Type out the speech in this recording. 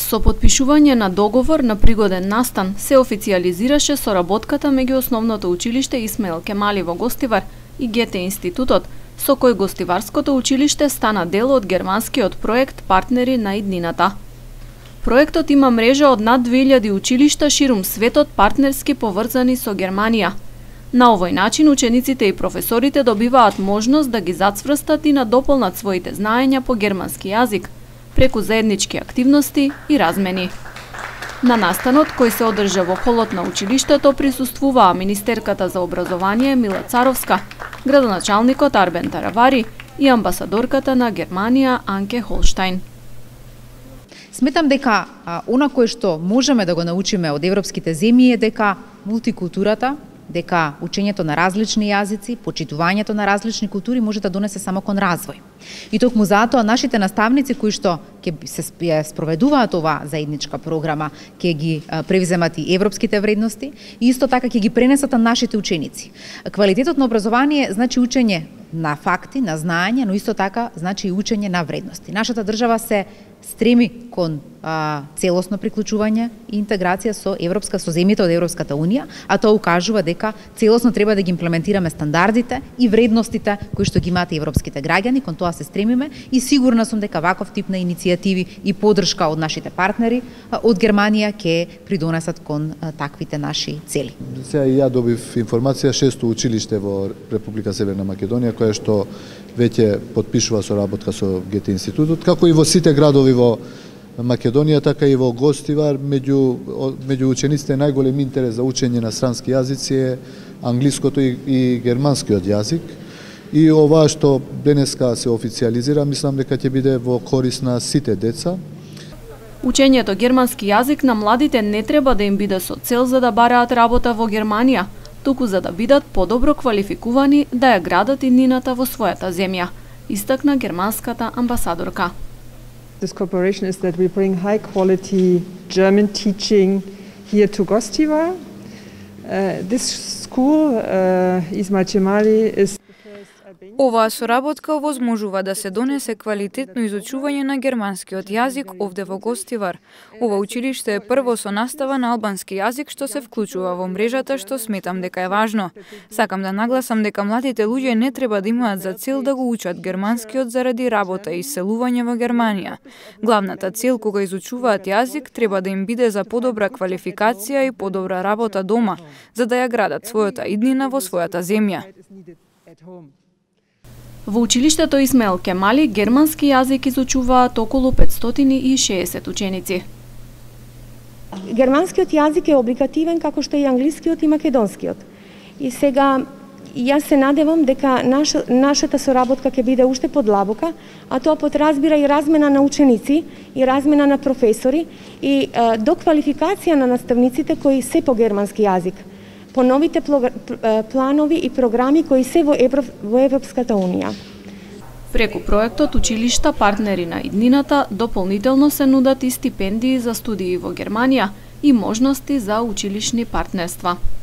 Со потпишување на договор на пригоден настан се официализираше соработката меѓу Основното училиште Исмаил Кемали во Гостивар и Гете институтот, со кој Гостиварското училиште стана дел од германскиот проект Партнери на иднината. Проектот има мрежа од над 2000 училишта ширум светот партнерски поврзани со Германија. На овој начин учениците и професорите добиваат можност да ги зацврстат и надополнат своите знаења по германски јазик преку заеднички активности и размени. На настанот кој се одржа во холот на училиштето присуствуваа министерката за образование Мила Царовска, градоначалникот Арбен Таравари и амбасадорката на Германија Анке Холштајн. Сметам дека она кое што можеме да го научиме од европските земји е дека мултикултурата, дека учењето на различни јазици, почитувањето на различни култури може да донесе само кон развој. И токму затоа нашите наставници кои што ќе се спроведуваат оваа заедничка програма, ќе ги превземат и европските вредности и исто така ќе ги пренесат на нашите ученици. Квалитетот на образование значи учење на факти, на знаење, но исто така значи и учење на вредности. Нашата држава се стреми кон целосно приклучување и интеграција со земјите од Европската Унија, а тоа укажува дека целосно треба да ги имплементираме стандардите и вредностите кои што ги имаат европските граѓани, кон тоа се стремиме и сигурна сум дека ваков тип на иницијативи и поддршка од нашите партнери од Германија ќе придонесат кон таквите наши цели. Сега и ја добив информација 6-то училиште во Република Северна Македонија кое што веќе потпишува соработка со Гете институтот, како и во сите градови во Македонија, така и во Гостивар, меѓу учениците најголем интерес за учење на странски јазици е англиското и германскиот јазик. И ова што денеска се официализира, мислам дека ќе биде во корист на сите деца. Учењето германски јазик на младите не треба да им биде со цел за да бараат работа во Германија, туку за да бидат подобро квалификувани да ја градат иднината во својата земја, истакна германската амбасадорка. This cooperation is that we bring high quality German teaching here to Gostivar. This school, Ismail Kemali, is Оваа соработка овозможува да се донесе квалитетно изучување на германскиот јазик овде во Гостивар. Ова училиште е прво со настава на албански јазик што се вклучува во мрежата, што сметам дека е важно. Сакам да нагласам дека младите луѓе не треба да имаат за цел да го учат германскиот заради работа и иселување во Германија. Главната цел кога изучуваат јазик треба да им биде за подобра квалификација и подобра работа дома, за да ја градат својата иднина во својата земја. Во училиштето Исмаил Кемали германски јазик изучуваат околу 560 ученици. Германскиот јазик е обликативен како што и англискиот и македонскиот. И сега јас се надевам дека нашата соработка ќе биде уште подлабока, а тоа подразбира и размена на ученици, и размена на професори, и доквалификација на наставниците кои се по германски јазик, по новите планови и програми кои се во Европската Унија. Преку проектот училишта партнери на иднината дополнително се нудат и стипендии за студии во Германија и можности за училишни партнерства.